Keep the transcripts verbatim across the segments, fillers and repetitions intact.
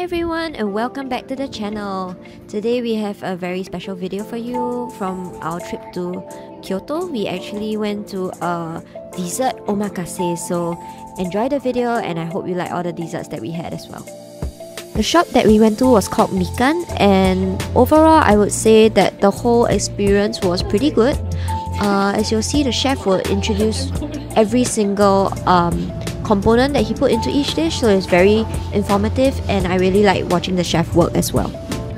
everyone and welcome back to the channel. Today we have a very special video for you from our trip to Kyoto. We actually went to a dessert omakase, so enjoy the video and I hope you like all the desserts that we had as well. The shop that we went to was called Mikan, and overall I would say that the whole experience was pretty good. Uh, as you'll see, the chef will introduce every single um, component that he put into each dish, so it's very informative and I really like watching the chef work as well.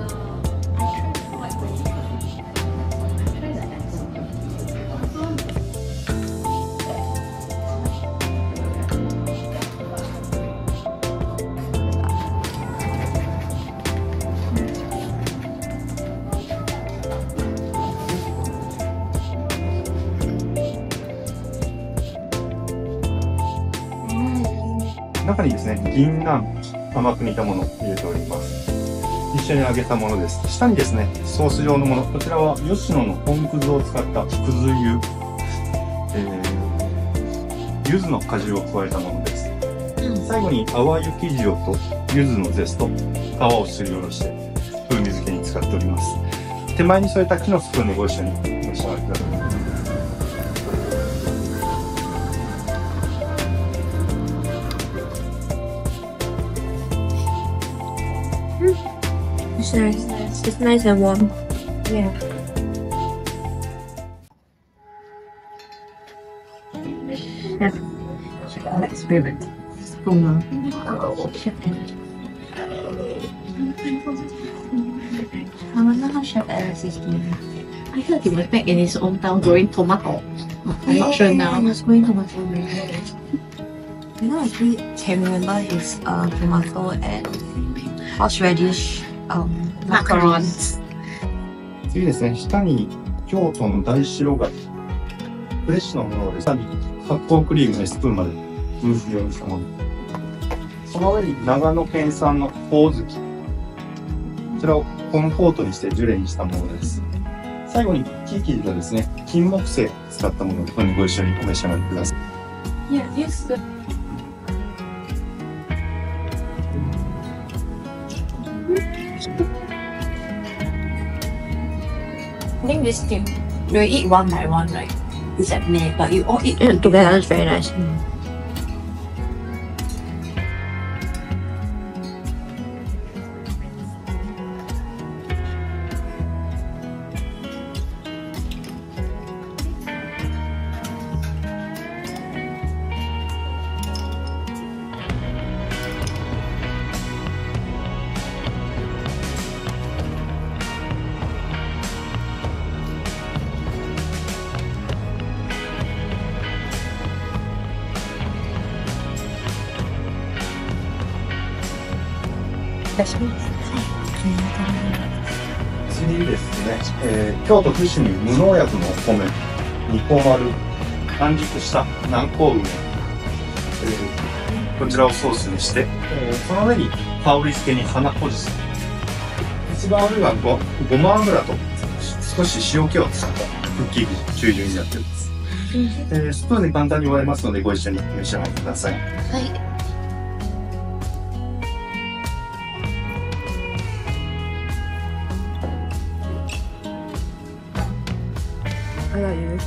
中にですね、銀杏、甘く煮たものを入れております。一緒に揚げたものです。下にですね、ソース状のもの、こちらは吉野の本くずを使ったくず湯、えー、柚子の果汁を加えたものです。最後に淡雪塩と柚子のゼスト、皮をすりおろして風味付けに使っております。手前に添えた木のスプーンでご一緒にお召し上がりください。 It's nice. It's nice and warm. Yeah. Chef, Alex favorite spoon. Chef. I wonder how Chef Alex is doing. I heard he was back in his hometown growing tomato. I'm not sure now. He was growing tomato. You know, actually, can remember his uh, tomato and horseradish um, macarons. 次ですね、下に京都の大白柿、フレッシュなものを下に発酵クリームでスプーンまでムース用にしたもの。その上に長野県産のほおずき、こちらをコンポートにしてジュレにしたものです。最後に木生地がですね、金木犀を使ったものをここにご一緒にお召し上がりください。 Yeah, it's good. I think this thing, you eat one by one, right? It's at me, but you all eat Yeah, together it's very nice. Mm. 次ですね、えー、京都伏見無農薬のお米、煮込まる完熟した南高梅、えー、こちらをソースにして、えー、その上に香り付けに花こじし、一番上は ご, ごま油と少し塩気を使ったクッキー中流になっています、えー、スプーンで簡単に割れますのでご一緒に召し上がりください。はい。 I like yours.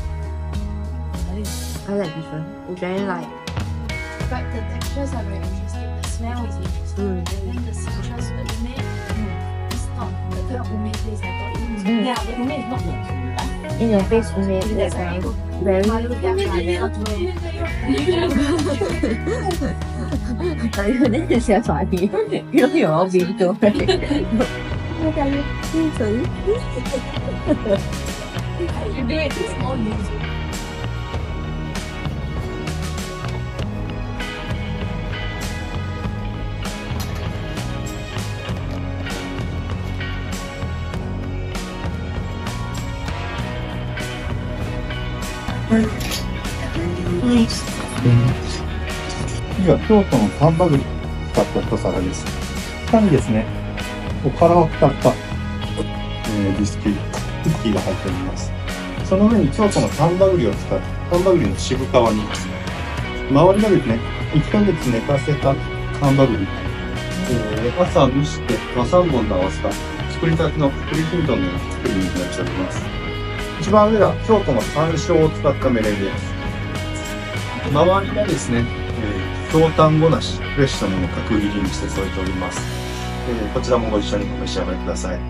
I like this one. It's very light. But the textures are very interesting. The smell is interesting. Mm. And then the citrus, the ume, mm. it's not the kind of ume taste I thought it was. Mm. Yeah, the ume is not the In your face, we made it That's very, very very. This is your funny. You know you're all being too right. Look at you. You do it, it's all music. Nice. 次は京都の丹波栗を使った一皿です。下にですね、おからを使った、えー、ビスキュイ、クッキーが入っております。その上に京都の丹波栗を使った丹波栗の渋皮に、周りがですね、いっかげつ寝かせた丹波栗、えー、 えー、朝蒸して和三盆と合わせた作りたての栗きんとんのような作りになっております。一番上は京都の山椒を使ったメレンゲです。周りがですね、えー、京丹後梨、フレッシュなものを角切りにして添えております。えー、こちらもご一緒にお召し上がりください。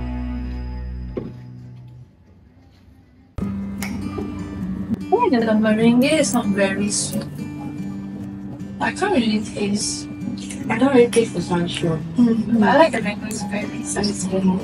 The merengue is not very sweet. I can't really taste. I don't really taste the sunshine. Mm-hmm. But I like the mango, it's very satisfying.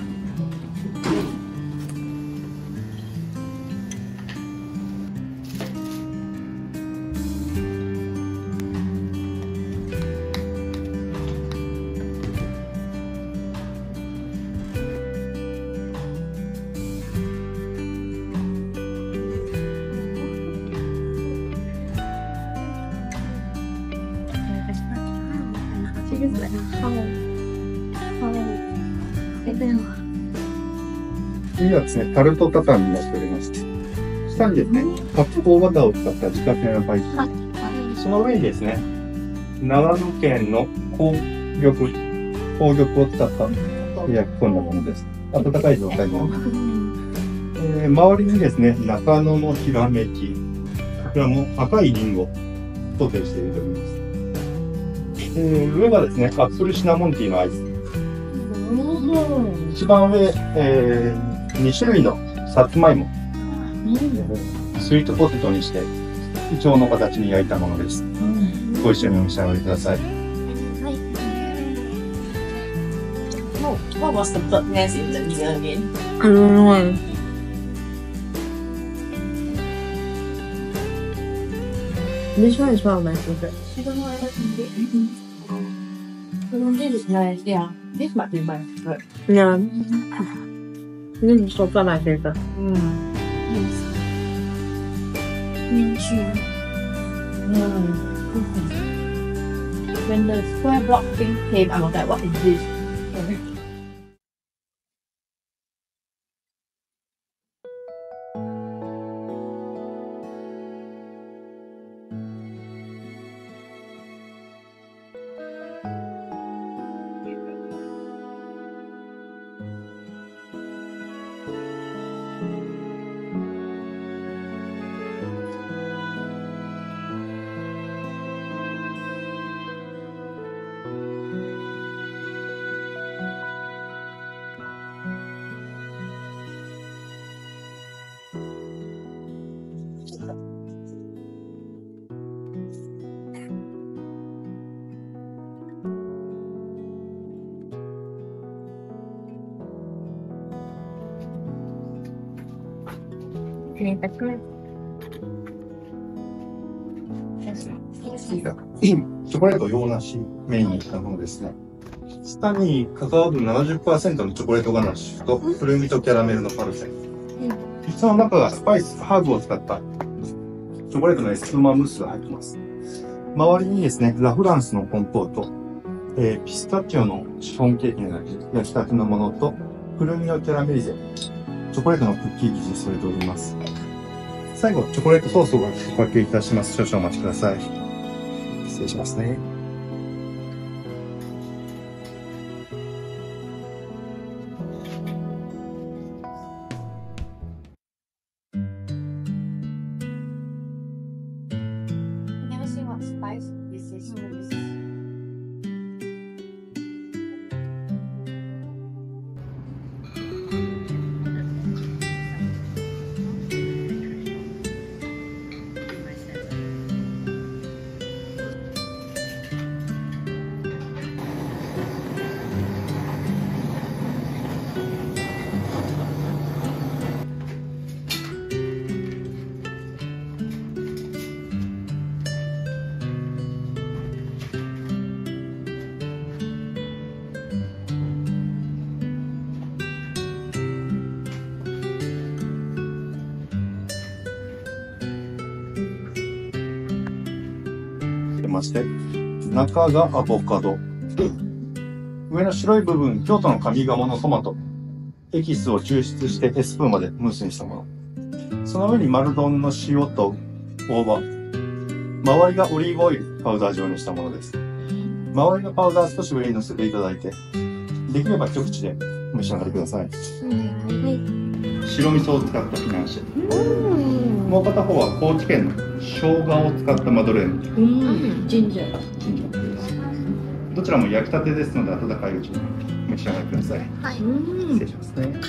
次はですね、タルトタタンになっております。下にですね、発酵バターを使った自家製のパイ生地。その上にですね、長野県の紅玉、紅玉を使った焼き込んだものです。温かい状態の。えー、周りにですね、中野のひらめき。こちらも赤いリンゴをソテーして入れております。えー、上がですね、アップルシナモンティーのアイス。一番上、えー、に種類のさつまいも、スイートポテトにしてイチョウの形に焼いたものです。ご一緒にお召し上がりください。 What was the bird nest in the middle again? I don't know. This one is one of my favorites. I don't know whether it's big. This is nice, yeah. This might be my favorite. Yeah. This is so far my favorite. Mm. Yes. Me too. Mm. When the square block thing came, I was like, what is this? 次がチョコレート洋梨メインにしたものですね。下にカカオ分 ななじゅっパーセント のチョコレートガナッシュとくるみとキャラメルのパルフェ。その中がスパイス、ハーブを使ったチョコレートのエスプーマムースが入っています。周りにですね、ラフランスのコンポート、えー、ピスタチオのシフォンケーキの焼きたてのものと、くるみのキャラメリゼ、チョコレートのクッキー生地に添えております。最後、チョコレートソースをおかけいたします。少々お待ちください。失礼しますね。 Never seen what spice this is. まして、中がアボカド。上の白い部分、京都の上鴨のトマト。エキスを抽出してエスプーンまでムースにしたもの。その上に丸丼の塩と大葉。周りがオリーブオイル、パウダー状にしたものです。 周りのパウダー少し上に乗せていただいて、できれば一口でお召し上がりください。白味噌を使ったフィナンシェ。もう片方は高知県の生姜を使ったマドレーヌ。 Mm, ginger. ジンジャーです。どちらも焼きたてですので、温かいうちにお召し上がりください。失礼しますね。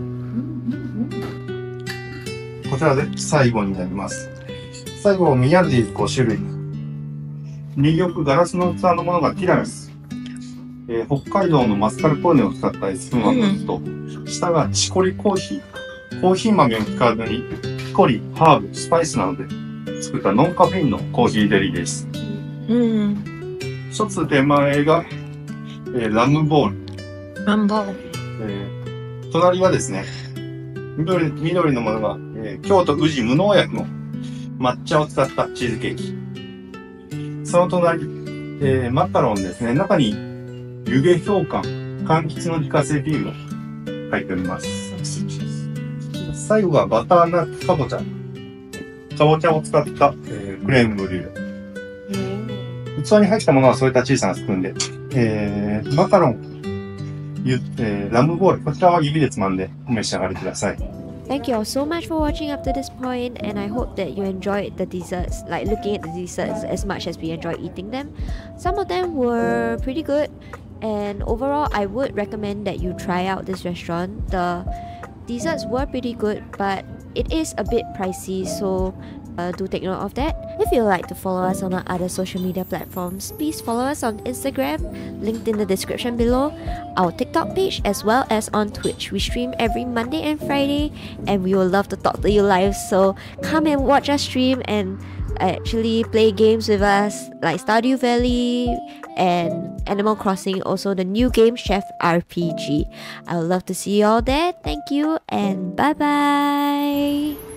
こちらで最後になります。最後、宮地ご種類。に玉ガラスの器のものがティラミス。えー、北海道のマスカルポーネを使ったエスプーマムースと、下がチコリコーヒー。コーヒー豆を使わずに、ピコリ、ハーブ、スパイスなどで作ったノンカフェインのコーヒーデリーです。一つ手前が、えー、ラムボール。 ラムボール。 えー、隣はですね、緑、緑のものが、えー、京都宇治無農薬の抹茶を使ったチーズケーキ。その隣、えー、マカロンですね。中に湯気氷柑、柑橘の自家製ビールが入っております。最後がバターナッツかぼちゃ。かぼちゃを使った、えー、クレームブリュレ。器に入ったものはそういった小さなスプーンで、えー、マカロン、ゆえー、ラムボール、こちらは指でつまんでお召し上がりください。 Thank you all so much for watching up to this point, and I hope that you enjoyed the desserts, like looking at the desserts as much as we enjoyed eating them. Some of them were pretty good, and overall I would recommend that you try out this restaurant. The desserts were pretty good, but it is a bit pricey, so uh, do take note of that. If you would like to follow us on our other social media platforms, please follow us on Instagram, linked in the description below, our TikTok page, as well as on Twitch. We stream every Monday and Friday, and we would love to talk to you live, so come and watch us stream and actually play games with us like Stardew Valley and Animal Crossing, also the new game Chef R P G. I would love to see you all there. Thank you and bye bye.